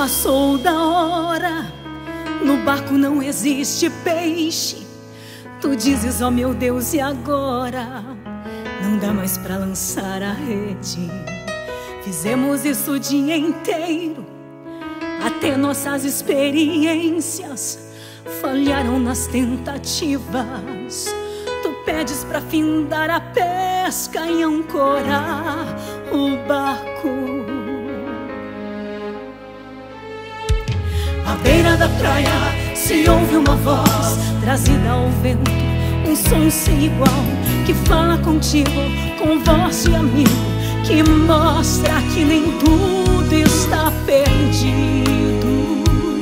Passou da hora, no barco não existe peixe. Tu dizes, ó meu Deus, e agora? Não dá mais pra lançar a rede. Fizemos isso o dia inteiro, até nossas experiências falharam nas tentativas. Tu pedes pra findar a pesca e ancorar o barco. À beira da praia se ouve uma voz trazida ao vento, um som sem igual que fala contigo com voz de amigo, que mostra que nem tudo está perdido.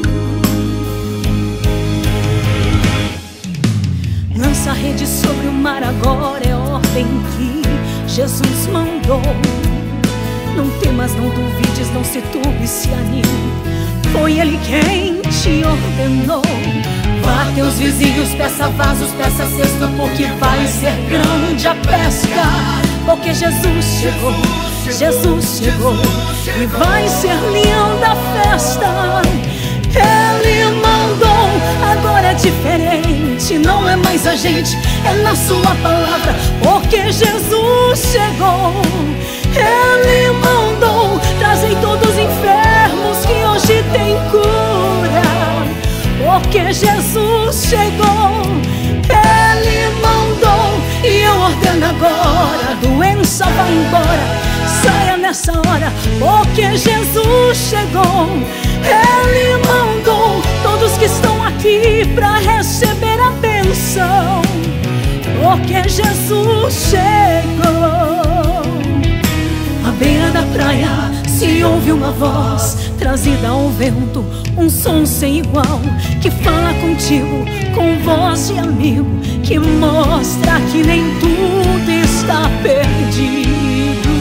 Lança a rede sobre o mar agora, é ordem que Jesus mandou. Não temas, não duvides, não se turbe, se anime. Foi Ele quem te ordenou. Vá teus vizinhos, peça vasos, peça cesto, porque vai ser grande a pesca. Porque Jesus chegou, Jesus chegou, e vai ser linda a festa. Ele mandou, agora é diferente, não é mais a gente, é na sua palavra. Porque Jesus chegou, Ele mandou, trazei todos os enfermos que hoje tem cura. Porque Jesus chegou, Ele mandou, e eu ordeno agora, a doença vai embora, saia nessa hora. Porque Jesus chegou, Ele mandou, todos que estão aqui pra receber a bênção. Porque Jesus chegou. À beira da praia se ouve uma voz trazida ao vento, um som sem igual que fala contigo com voz de amigo, que mostra que nem tudo está perdido.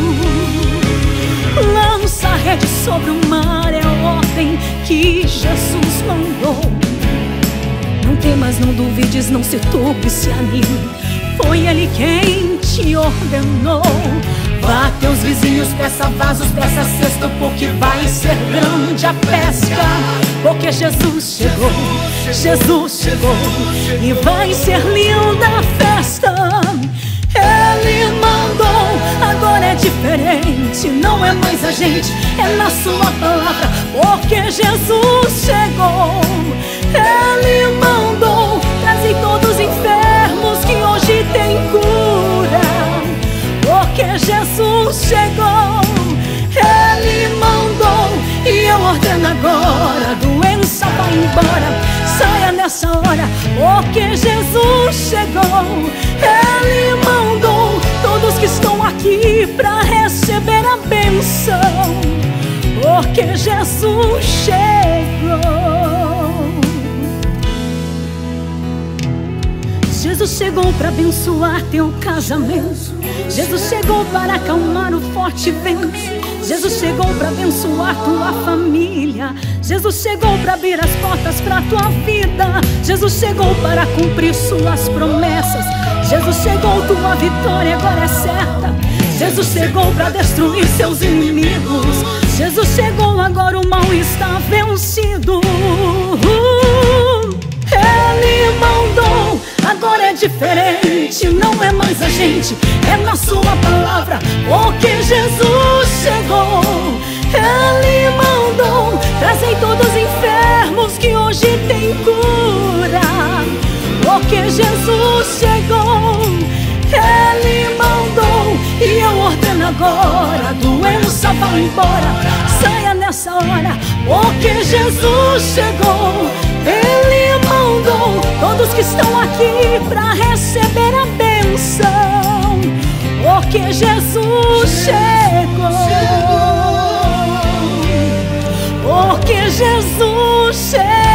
Lança a rede sobre o mar, é a ordem que Jesus mandou. Não temas, não duvides, não se turbe, se anime. Foi Ele quem te ordenou. Vá teus vizinhos, peça vasos, peça cesto, porque vai ser grande a pesca. Porque Jesus chegou, Jesus chegou, e vai ser linda a festa. Ele mandou, agora é diferente, não é mais a gente, é na sua palavra. Porque Jesus chegou, Ele mandou, trazei todos os enfermos que hoje tem cura. Porque Jesus chegou, Ele mandou, e eu ordeno agora, a doença vai embora, saia nessa hora. Porque Jesus chegou, Ele mandou, todos que estão aqui pra receber a bênção. Porque Jesus chegou. Jesus chegou para abençoar teu casamento. Jesus chegou para acalmar o forte vento. Jesus chegou para abençoar tua família. Jesus chegou para abrir as portas para tua vida. Jesus chegou para cumprir suas promessas. Jesus chegou, tua vitória agora é certa. Jesus chegou para destruir seus inimigos. Jesus chegou, agora o mal está vencido. Ele mandou, agora é diferente, não é mais a gente, é na sua palavra. Porque Jesus chegou, Ele mandou, trazei todos os enfermos que hoje tem cura. Porque Jesus chegou, Ele mandou, e eu ordeno agora, a doença vai embora, saia nessa hora. Porque Jesus chegou, Ele mandou, todos que estão aqui pra receber a bênção. Porque Jesus chegou. Porque Jesus chegou.